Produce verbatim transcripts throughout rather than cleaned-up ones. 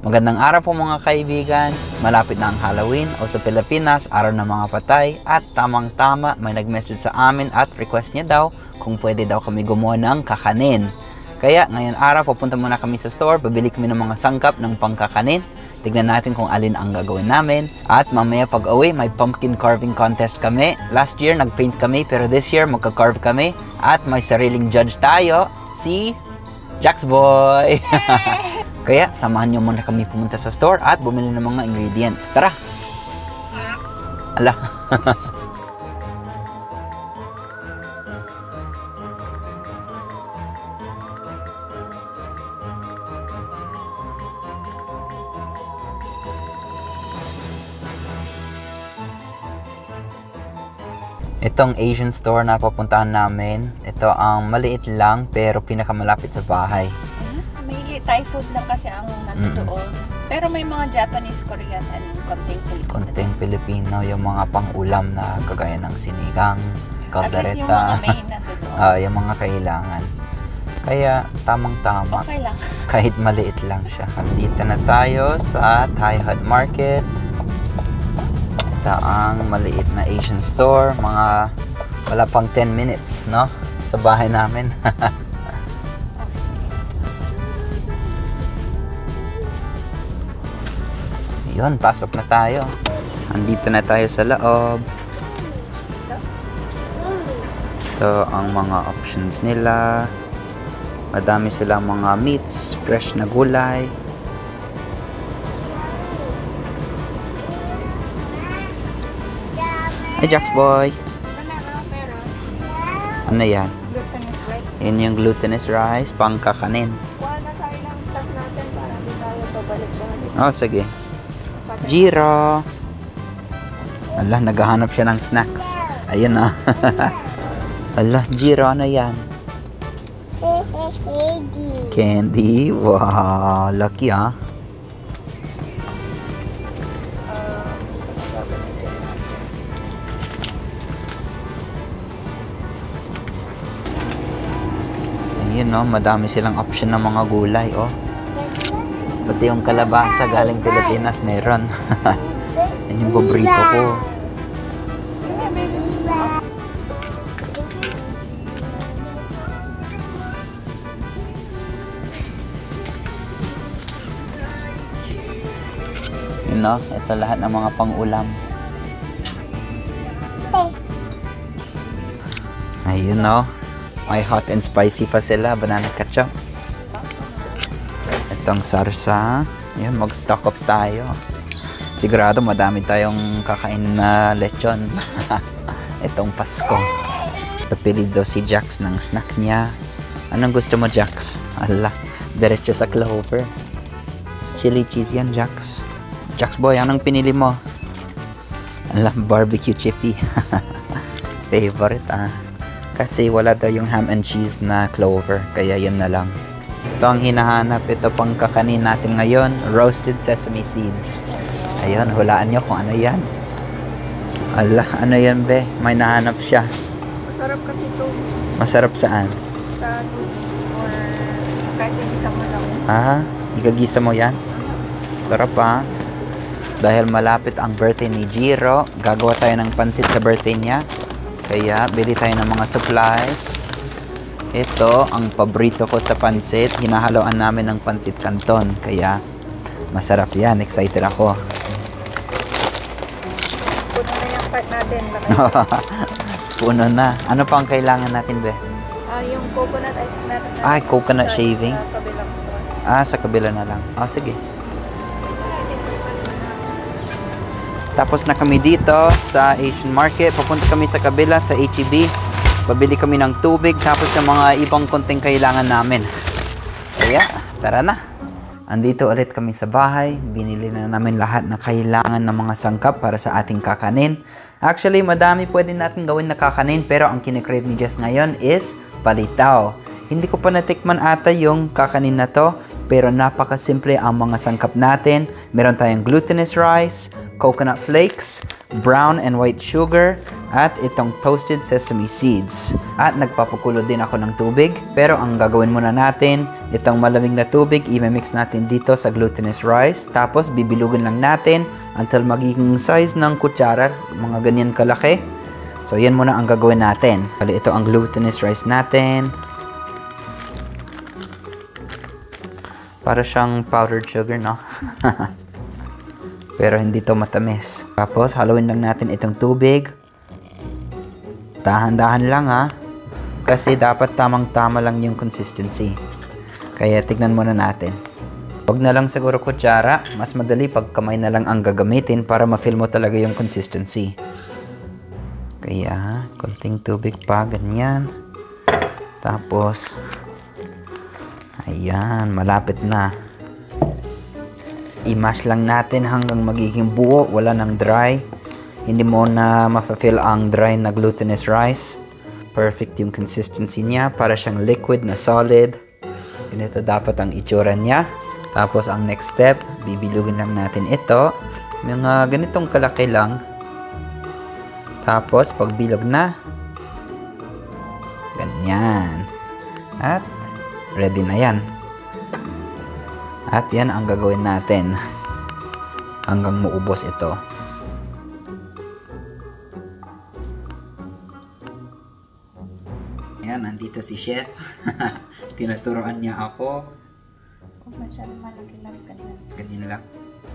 Magandang araw po mga kaibigan. Malapit na ang Halloween o sa Pilipinas, araw ng mga patay. At tamang-tama may nag-message sa amin at request niya daw kung pwede daw kami gumawa ng kakanin. Kaya ngayon araw pupunta muna kami sa store, babili kami ng mga sangkap ng pangkakanin. Tignan natin kung alin ang gagawin namin. At mamaya pag uwi, may pumpkin carving contest kami. Last year nag-paint kami pero this year magka-carve kami. At may sariling judge tayo, si Jax Boy. Kaya samahan niyo muna kami pumunta sa store at bumili ng mga ingredients. Tara! Ala! Itong Asian store na papuntahan namin, ito ang maliit lang pero pinakamalapit sa bahay. Thai food lang kasi ang nandoon. Mm-hmm. Pero may mga Japanese, Korean, and konting Filipino. Konting Filipino, yung mga pang-ulam na kagaya ng sinigang, kaldereta. At least yung mga main nandoon. Uh, yung mga kailangan. Kaya tamang-tama. Okay lang. Kahit maliit lang siya. Dito na tayo sa Thai Hut Market. Ito ang maliit na Asian store. Mga wala pang ten minutes, no? Sa bahay namin. Yun, pasok na tayo. Andito na tayo sa loob. Ito ang mga options nila. Madami silang mga meats, fresh na gulay. Hi, Jax Boy! Ano yan? Glutinous rice. Yan yung glutinous rice, pang kakanin. Kuha na tayo ng stock natin para hindi tayo pabalik-balik. Oh, sige. Jiro! Ala, naghahanap siya ng snacks. Ayun na. Ala, Jiro, ano yan? Candy. Candy? Wow, lucky ah. Ayun no, madami silang option ng mga gulay oh. Pati yung kalabasa galing Pilipinas meron. Yan yung paborito ko. Yun no, ito lahat ng mga pang-ulam. Ayun no, may hot and spicy pa sila, banana ketchup. Itong sarsa. Yun, mag-stock up tayo. Sigurado madami tayong kakain na lechon. Itong Pasko. Napili daw si Jax ng snack niya. Anong gusto mo, Jax? Ala, diretso sa Clover. Chili cheese yan, Jax. Jax boy, anong pinili mo? Ala, barbecue chippy. Favorite ah. Kasi wala daw yung ham and cheese na Clover. Kaya yun na lang. Ito ang hinahanap. Ito pang kakanin natin ngayon. Roasted sesame seeds. Ayun, hulaan nyo kung ano yan. Ala, ano yan be? May nahanap siya. Masarap kasi ito. Masarap saan? Sa or kahit isa mo lang. Ah, igagisa mo yan? Sarap ah. Dahil malapit ang birthday ni Jiro, gagawa tayo ng pansit sa birthday niya. Kaya, bili tayo ng mga supplies. Ito, ang paborito ko sa pansit. Hinahaloan namin ng pansit canton. Kaya, masarap yan. Excited ako. Puno na yung part natin. Puno na. Ano pa ang kailangan natin, be? Ah, yung coconut ay natin. Ay, coconut shaving. Sa kabilang store. Ah, sa kabila na lang. Ah, sige. Tapos na kami dito sa Asian Market. Papunta kami sa kabila sa H E B. Pabili kami ng tubig, tapos yung mga ibang konting kailangan namin. Kaya, tara na. Andito ulit kami sa bahay. Binili na namin lahat na kailangan ng mga sangkap para sa ating kakanin. Actually, madami pwede natin gawin na kakanin, pero ang kinikrave ni Jess ngayon is palitaw. Hindi ko pa natikman ata yung kakanin na to. pero napakasimple ang mga sangkap natin. Meron tayong glutinous rice, coconut flakes, brown and white sugar, at itong toasted sesame seeds. At nagpapakulo din ako ng tubig. Pero ang gagawin muna natin, itong malamig na tubig, i-mix natin dito sa glutinous rice. Tapos bibilugin lang natin until magiging size ng kutsara, mga ganyan kalaki. So yan muna ang gagawin natin. Kali ito ang glutinous rice natin. Para siyang powdered sugar, no? Pero hindi to matamis. Tapos haluin lang natin itong tubig. Dahan-dahan lang ha. Kasi dapat tamang-tama lang yung consistency. Kaya tignan muna natin. Huwag na lang siguro kutsara. Mas madali pag kamay na lang ang gagamitin para ma-feel mo talaga yung consistency. Kaya konting tubig pa, ganyan. Tapos ayan, malapit na. I-mash lang natin hanggang magiging buo, wala nang dry. Hindi mo na ma-feel ang dry na glutinous rice. Perfect yung consistency niya, para siyang liquid na solid. Ganito dapat ang itsura niya. Tapos ang next step, bibilugin lang natin ito. Mga ganitong kalaki lang. Tapos pag bilog na, ganyan. At ready na yan. At yan ang gagawin natin hanggang maubos ito. Ayan, nandito si Chef. Tinuturoan niya ako. Kung masyadong malaki lang kanina. Ganyan lang.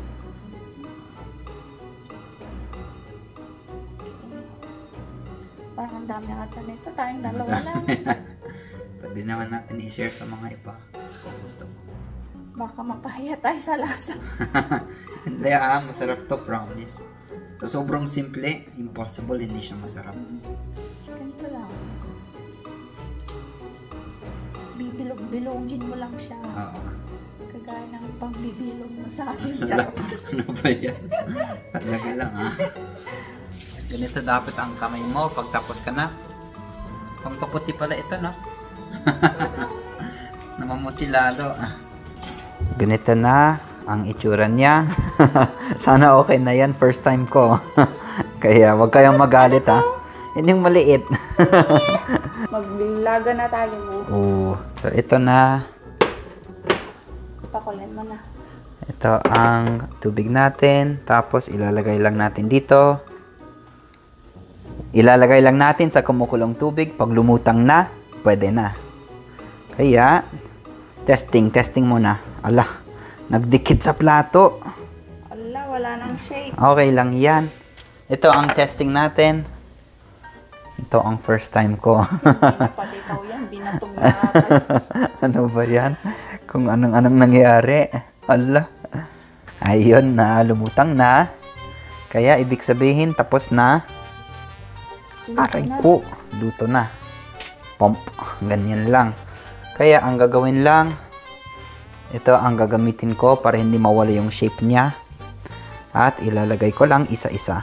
Parang ang dami ata nito. Tayong dalawa lang. Pwede naman natin i-share sa mga iba kung gusto mo. Baka mapahiya tayo sa lasa. Hindi ah, masarap to, promise. So, sobrang simple, impossible, hindi siya masarap. Ganito lang. Bibilog-bilogin mo lang siya. Oo. Kagaya ng pangbibilog mo sa akin. Ano ba yan? Talaga lang ah. Ganito dapat ang kamay mo pagtapos ka na. Pangpaputi pala ito, no? Namamuti lalo. Ganito na ang itsura niya. Sana okay na yan. First time ko. Kaya wag kayong magalit ha. Yan yung maliit. Magbilaga na tayo mo. Oo. So ito na. Pakulan mo na. Ito ang tubig natin. Tapos ilalagay lang natin dito. Ilalagay lang natin sa kumukulong tubig. Pag lumutang na, pwede na. Kaya, testing, testing muna. Ala, nagdikit sa plato. Ala, wala nang shape. Okay lang yan. Ito ang testing natin. Ito ang first time ko. Pati ikaw yan, binatong na Ano ba yan? Kung anong-anong nangyari. Ala. Ayun na, lumutang na. Kaya, ibig sabihin, tapos na. Aray ko, luto na. Pump. Ganyan lang. Kaya ang gagawin lang, ito ang gagamitin ko para hindi mawala yung shape niya. At ilalagay ko lang isa-isa.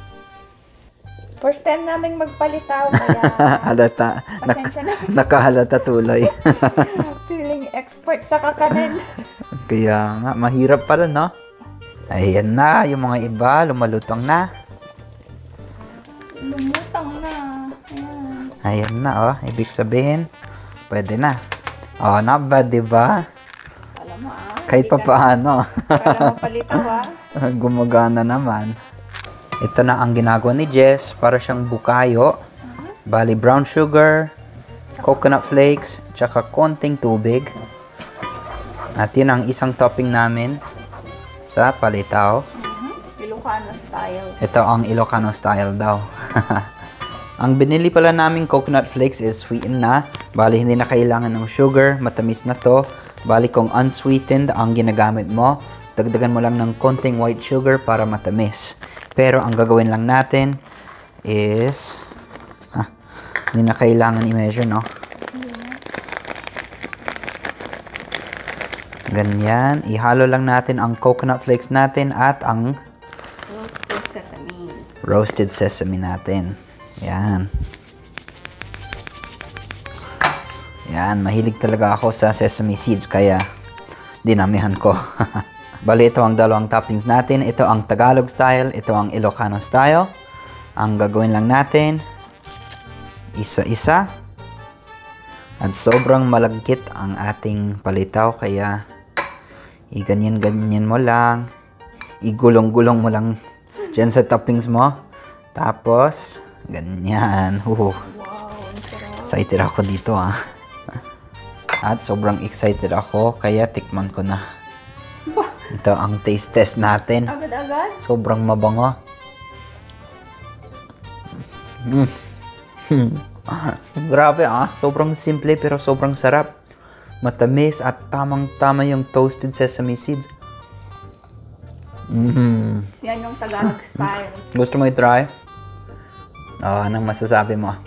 First time naming magpalitaw. Kaya halata. pasensya na. Nakahalata tuloy. Feeling expert sa kakanin. Kaya nga, mahirap pala, no? Ayan na, yung mga iba, lumalutong na. Lumutang na. Ayan. Ayan na, oh. Ibig sabihin, pwede na. Oh, not bad, diba? Alam mo ah. Kahit pa paano. Para mapalitaw ah. Gumagana naman. Ito na ang ginagawa ni Jess. Para siyang bukayo. Bali, brown sugar, coconut flakes, tsaka konting tubig. At yun ang isang topping namin sa palitaw. Uh-huh. Ilocano style. Ito ang Ilocano style daw. Ang binili pala naming coconut flakes is sweetened na. Bali, hindi na kailangan ng sugar. Matamis na to. Bali, kung unsweetened ang ginagamit mo, dagdagan mo lang ng konting white sugar para matamis. Pero ang gagawin lang natin is, ah, hindi na kailangan i-measure, no? Ganyan. Ihalo lang natin ang coconut flakes natin at ang Roasted sesame. roasted sesame natin. Yan. Yan. Mahilig talaga ako sa sesame seeds. Kaya dinamihan ko. Bali, ito ang dalawang toppings natin. Ito ang Tagalog style, ito ang Ilocano style. Ang gagawin lang natin, isa-isa. At sobrang malagkit ang ating palitaw, kaya iganyan-ganyan mo lang. Igulong-gulong mo lang dyan sa toppings mo. Tapos, ganyan. Uh, excited ako dito ah. At sobrang excited ako, kaya tikman ko na. Ito ang taste test natin. Agad-agad? Sobrang mabango. Mm. Grabe ah. Sobrang simple pero sobrang sarap. Matamis at tamang-tama yung toasted sesame seeds. Mm. Yan yung Tagalog style. Gusto mo i-try? Oh, anong masasabi mo?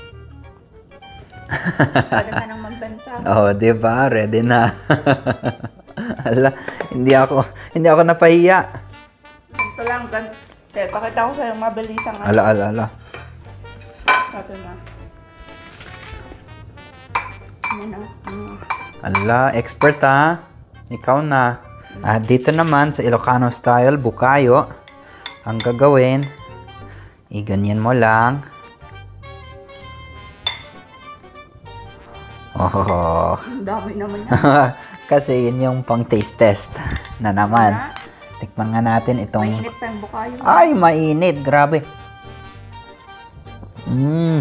Pwede ka nang magbenta. Oh, di ba? Ready na. Ala, hindi ako, hindi ako napahiya. Ito lang, gan- eh, pakita ko sa'yo mabilisang ano. Ala, ala, ala. Ito na. Yan o. Mm. Ala, expert ha. Ikaw na. At dito naman sa Ilocano style, bukayo. Ang gagawin, iganyan mo lang. Oh. Ang dami naman yan. Kasi yun yung pang taste test na naman. Tikman nga natin itong... Mainit pa yung bukayo. Ay, mainit. Grabe. Mm.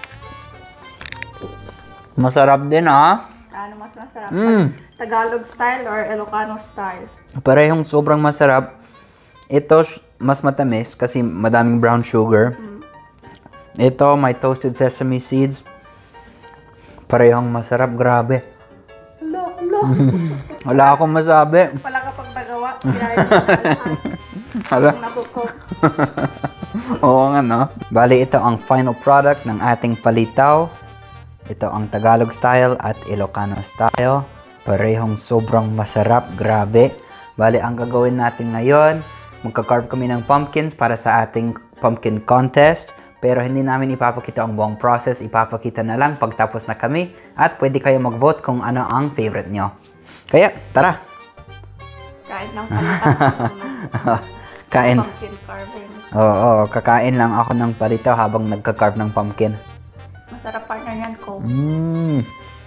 Masarap din ah. Ano mas masarap? Mm. Tagalog style or Ilocano style? Parehong sobrang masarap. Ito mas matamis kasi madaming brown sugar. Mm. Ito may toasted sesame seeds. Parehong masarap. Grabe. Hala, hala. Wala akong masabi. Pala kapag nagawa, kinaya mo lahat. Hala. Ang nakukook. Oo nga no. Bali, ito ang final product ng ating palitaw. Ito ang Tagalog style at Ilocano style. Parehong sobrang masarap. Grabe. Bali, ang gagawin natin ngayon, magka-carve kami ng pumpkins para sa ating pumpkin contest. Pero hindi namin ipapakita ang buong process. Ipapakita na lang pagtapos na kami. At pwede kayo mag-vote kung ano ang favorite nyo. Kaya, tara! Kahit ng palitaw. Kain. Pumpkin carving. Oo, kakain lang ako ng palitaw habang nagka-carve ng pumpkin. Masarap partner yan ko. Mmm.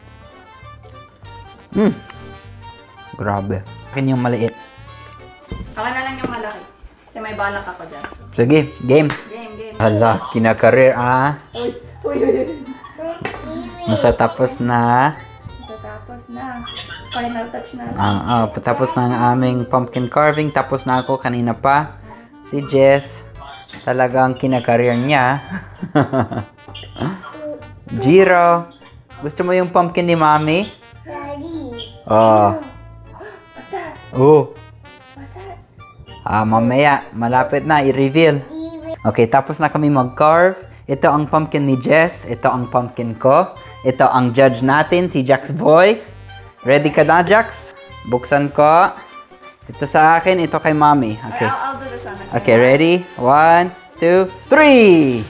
Mmm. Grabe. Akin yung maliit. Ako na lang yung malaki. Kasi may balak ako dyan. Sige, game. Game, game. Hala, kinakareer ah. Uy, uy, uy. Matatapos na. Tapos na. Final touch na. Ah, ah, patapos na ang aming pumpkin carving. Tapos na ako kanina pa. Si Jess, talagang kinakareer niya. Jiro, gusto mo yung pumpkin ni Mami? Oh. Oh. Ah, mamaya, malapit na i-reveal. Okay, tapos na kami mag-carve. Ito ang pumpkin ni Jess. Ito ang pumpkin ko. Ito ang judge natin, si Jax Boy. Ready ka na, Jax? Buksan ko. Ito sa akin, ito kay Mami. Okay. I'll, I'll do this one. Okay, ready? One, two, three!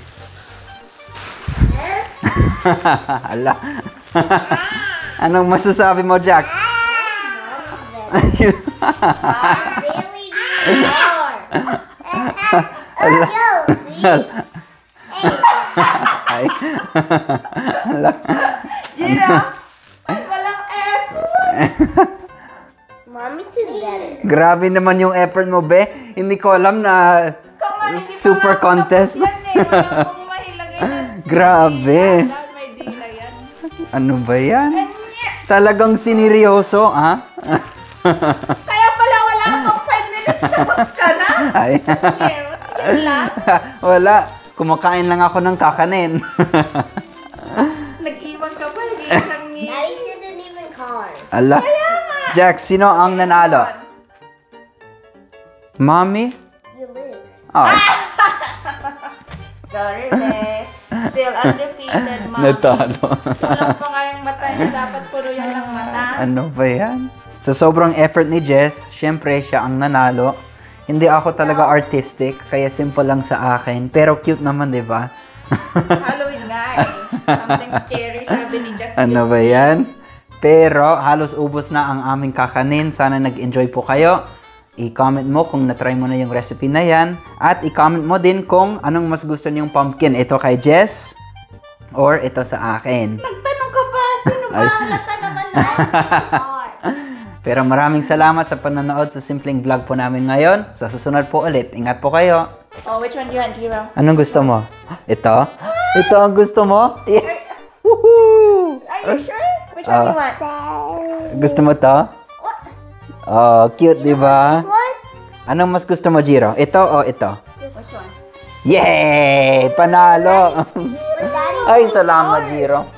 Ala. Anong masasabi mo, Jax? really need more. Ala. Ay. Ala. Gina! Ay, walang F! Mommy did better. Grabe naman yung effort mo, be. Hindi ko alam na super contest. Yan eh, wala akong mahilagay na. Grabe. Dahil may dila yan. Ano ba yan? Talagang sineryoso, ha? Kaya pala wala akong five minutes tapos ka na. Ay. Yeah, yan lang. Wala. Kumakain lang ako ng kakanin. Nag-iwan ka pa, nag-iisang ni... Daddy didn't even carve. Ala. Jack, sino ang nanalo? Mommy? You lose. Oh. Sorry, be. Still undefeated, mom. Natalo. Walang pa ngayong mata na dapat puno yan ng mata. Ano ba yan? Sa sobrang effort ni Jess, syempre siya ang nanalo. Hindi ako talaga artistic, kaya simple lang sa akin. Pero cute naman, di ba? Halloween nga eh. Something scary, sabi ni Jax. Ano ba yan? Pero halos ubos na ang aming kakanin. Sana nag-enjoy po kayo. I-comment mo kung na-try mo na yung recipe na yan. At i-comment mo din kung anong mas gusto niyong pumpkin. Ito kay Jess or ito sa akin. Nagtanong ka ba? Sino ba? Halata naman na. Pero maraming salamat sa panonood sa simpleng vlog po namin ngayon. Sa susunod po ulit. Ingat po kayo. Oh, which one do you want, Jiro? Anong gusto mo? Ito? Ito ang gusto mo? Yeah. Woohoo! Are you sure? Which one do you want? Gusto mo to? Oh, cute, di ba? Anong mas gusto mo, Jiro? Ito o ito? Which one? Yay! Panalo! Ay, salamat, Jiro.